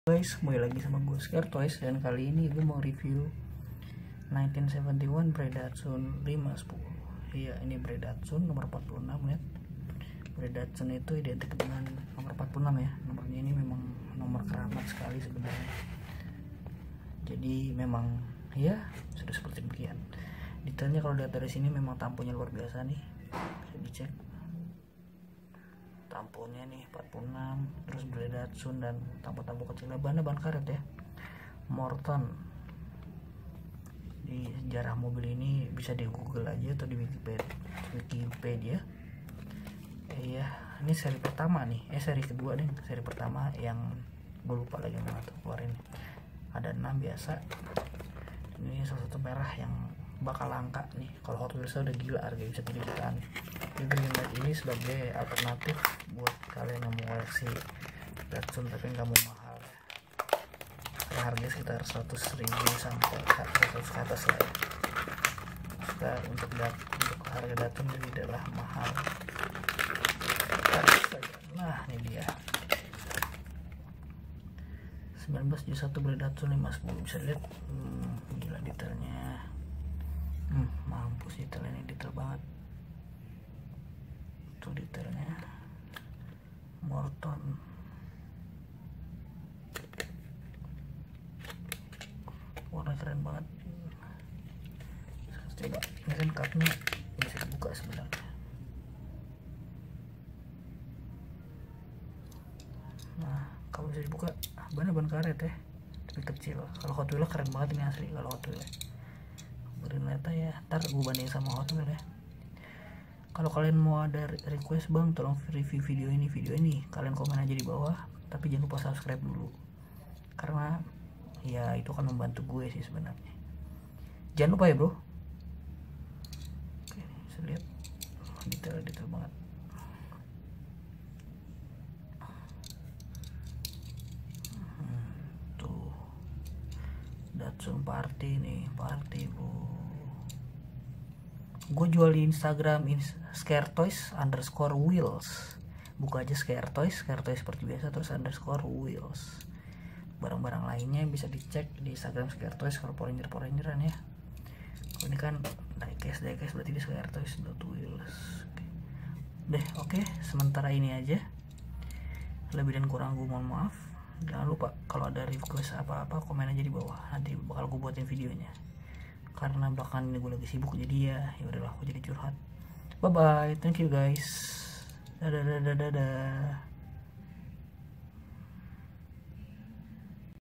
Guys, kembali lagi sama gue Scaretoys, dan kali ini gue mau review 1971 Breidatsun 510. Iya, ini Breidatsun nomor 46 ya. Breidatsun itu identik dengan nomor 46 ya. Nomornya ini memang nomor keramat sekali sebenarnya. Jadi memang ya sudah seperti demikian. Detailnya kalau lihat dari sini memang tampunya luar biasa nih. Bisa dicek. Tampunya nih 46, terus Breidatsun dan tampu-tampu kecilnya, ban karet ya, Morton. Di sejarah mobil ini bisa di Google aja atau di Wikipedia. Iya, ini seri pertama nih, seri kedua nih, seri pertama yang gue lupa lagi mana tuh keluarin. Ada 6 biasa. Ini salah satu merah yang bakal langka nih. Kalau Hot Wheels udah gila, harganya bisa 3 jutaan. Di Greenlight ini sebagai alternatif buat kalian yang mau koleksi Datsun tapi nggak mau mahal ya. Harganya sekitar 100.000 sampai 100 ke atas lah ya. Untuk harga Datsun ini adalah mahal. Nah ini dia 1971 Breidatsun 510, bisa lihat gila detailnya. Mampus, detailnya ini detail banget tuh, detailnya Morton. Warna keren banget. Coba ini kan cupnya bisa dibuka sebenarnya. Nah kalau bisa dibuka, ban karet ya, tapi kecil. Kalau Hot Wheels keren banget ini asli. Kalau Hot Wheels Greenlight ya, ntar gue bandingin sama Hot Wheels ya. Kalau kalian mau ada request, bang tolong review video ini, kalian komen aja di bawah, tapi jangan lupa subscribe dulu, karena ya itu akan membantu gue sih sebenarnya. Jangan lupa ya bro. Oke, bisa lihat detail banget. Tuh Datsun Party nih, Party bro. Gue jual di Instagram Scaretoys_wheels. Buka aja Scaretoys seperti biasa, terus _wheels. Barang-barang lainnya bisa dicek di Instagram Scaretoys. Kalau Power Ranger-an ya. Kalau ini kan diecast berarti di Scaretoys.wheels. Oke, sementara ini aja. Lebih dan kurang gue mohon maaf. Jangan lupa kalau ada request apa-apa komen aja di bawah. Nanti bakal gue buatin videonya. Karena belakangan ini gue lagi sibuk, jadi ya udahlah, aku jadi curhat. Bye bye, thank you guys. Dadah.